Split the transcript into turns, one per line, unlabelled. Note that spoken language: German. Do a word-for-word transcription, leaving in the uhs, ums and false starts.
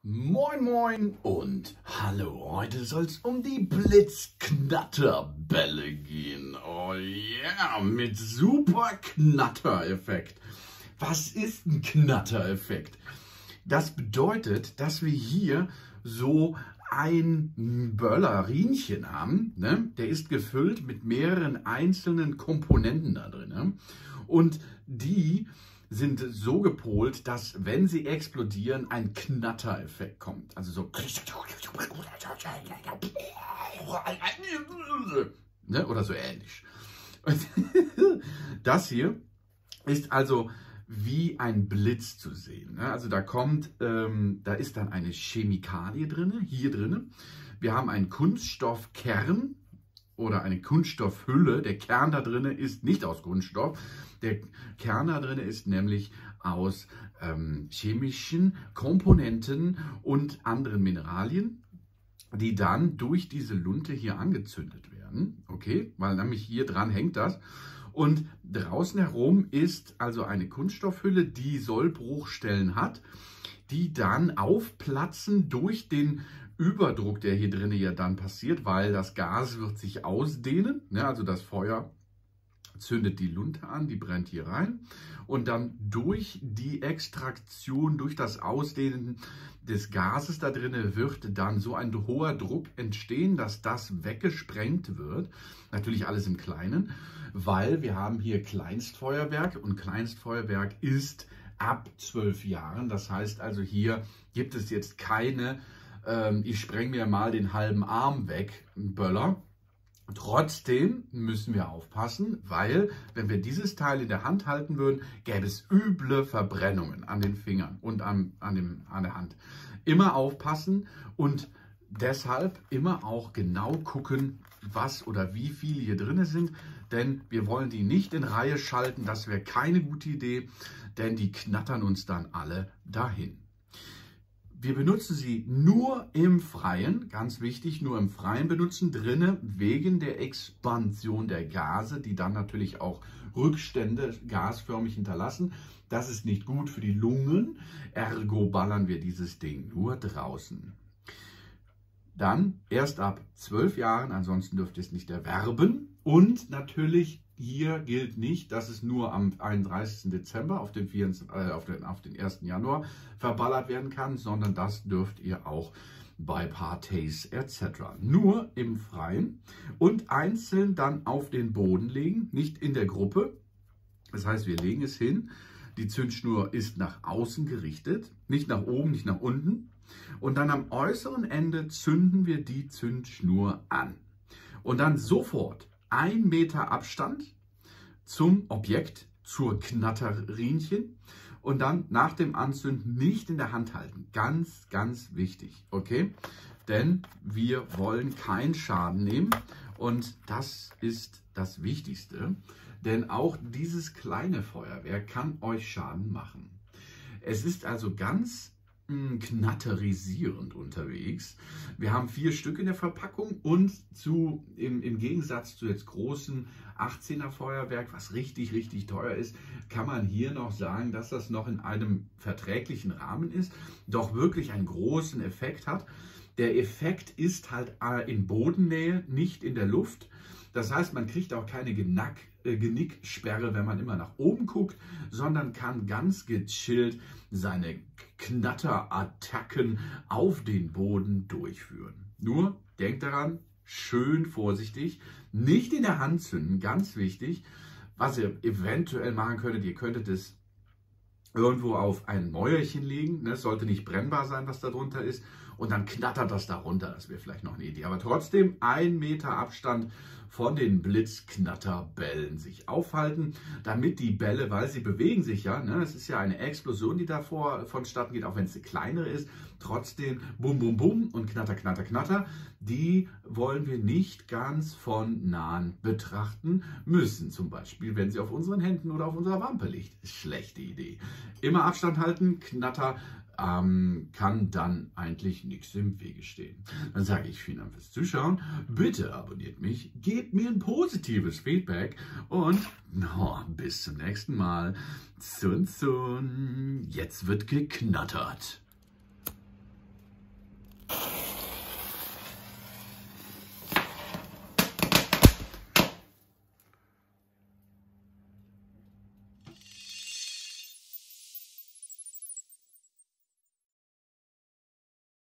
Moin Moin und hallo, heute soll es um die Blitzknatterbälle gehen. Oh yeah, mit super Knattereffekt. Was ist ein Knattereffekt? Das bedeutet, dass wir hier so ein Böllerinchen haben, ne? Der ist gefüllt mit mehreren einzelnen Komponenten da drin. Ne? Und die sind so gepolt, dass, wenn sie explodieren, ein Knattereffekt kommt. Also so. Ne? Oder so ähnlich. Das hier ist also wie ein Blitz zu sehen. Also da kommt, ähm, da ist dann eine Chemikalie drin, hier drin. Wir haben einen Kunststoffkern oder eine Kunststoffhülle. Der Kern da drin ist nicht aus Kunststoff. Der Kern da drin ist nämlich aus ähm, chemischen Komponenten und anderen Mineralien, die dann durch diese Lunte hier angezündet werden. Okay, weil nämlich hier dran hängt das. Und draußen herum ist also eine Kunststoffhülle, die Sollbruchstellen hat, die dann aufplatzen durch den Überdruck, der hier drinnen ja dann passiert, weil das Gas wird sich ausdehnen. Ja, also das Feuer zündet die Lunte an, die brennt hier rein. Und dann durch die Extraktion, durch das Ausdehnen des Gases da drinnen wird dann so ein hoher Druck entstehen, dass das weggesprengt wird. Natürlich alles im Kleinen, weil wir haben hier Kleinstfeuerwerk und Kleinstfeuerwerk ist ab zwölf Jahren. Das heißt also, hier gibt es jetzt keine, ähm, ich spreng mir mal den halben Arm weg, Böller. Trotzdem müssen wir aufpassen, weil wenn wir dieses Teil in der Hand halten würden, gäbe es üble Verbrennungen an den Fingern und an, an, dem, an der Hand. Immer aufpassen und deshalb immer auch genau gucken, was oder wie viele hier drin sind, denn wir wollen die nicht in Reihe schalten, das wäre keine gute Idee, denn die knattern uns dann alle dahin. Wir benutzen sie nur im Freien, ganz wichtig, nur im Freien benutzen, drinnen wegen der Expansion der Gase, die dann natürlich auch Rückstände gasförmig hinterlassen. Das ist nicht gut für die Lungen, ergo ballern wir dieses Ding nur draußen. Dann erst ab zwölf Jahren, ansonsten dürft ihr es nicht erwerben. Und natürlich hier gilt nicht, dass es nur am einunddreißigsten Dezember auf den, vierundzwanzigsten, äh, auf den, auf den ersten Januar verballert werden kann, sondern das dürft ihr auch bei Partys et cetera. Nur im Freien und einzeln dann auf den Boden legen, nicht in der Gruppe. Das heißt, wir legen es hin. Die Zündschnur ist nach außen gerichtet, nicht nach oben, nicht nach unten. Und dann am äußeren Ende zünden wir die Zündschnur an. Und dann sofort ein Meter Abstand zum Objekt, zur Knatterinchen. Und dann nach dem Anzünden nicht in der Hand halten. Ganz, ganz wichtig. Okay? Denn wir wollen keinen Schaden nehmen. Und das ist das Wichtigste. Denn auch dieses kleine Feuerwerk kann euch Schaden machen. Es ist also ganz knatterisierend unterwegs. Wir haben vier Stück in der Verpackung und zu, im, im Gegensatz zu jetzt großen achtzehner Feuerwerk, was richtig, richtig teuer ist, kann man hier noch sagen, dass das noch in einem verträglichen Rahmen ist, doch wirklich einen großen Effekt hat. Der Effekt ist halt in Bodennähe, nicht in der Luft. Das heißt, man kriegt auch keine Genack, äh, Genicksperre, wenn man immer nach oben guckt, sondern kann ganz gechillt seine Knatterattacken auf den Boden durchführen. Nur denkt daran, schön vorsichtig, nicht in der Hand zünden, ganz wichtig. Was ihr eventuell machen könntet, ihr könntet es irgendwo auf ein Mäuerchen legen. Ne? Es sollte nicht brennbar sein, was da drunter ist. Und dann knattert das darunter. Das wäre vielleicht noch eine Idee. Aber trotzdem ein Meter Abstand von den Blitzknatterbällen sich aufhalten, damit die Bälle, weil sie bewegen sich ja, ne, es ist ja eine Explosion, die davor vonstatten geht, auch wenn es eine kleinere ist, trotzdem bum, bum, bum und knatter, knatter, knatter, die wollen wir nicht ganz von nahen betrachten müssen. Zum Beispiel, wenn sie auf unseren Händen oder auf unserer Wampe liegt. Schlechte Idee. Immer Abstand halten, Knatter, ähm, kann dann eigentlich nichts im Wege stehen. Dann sage ich vielen Dank fürs Zuschauen. Bitte abonniert mich, gebt mir ein positives Feedback und oh, bis zum nächsten Mal. Zun, zun. Jetzt wird geknattert.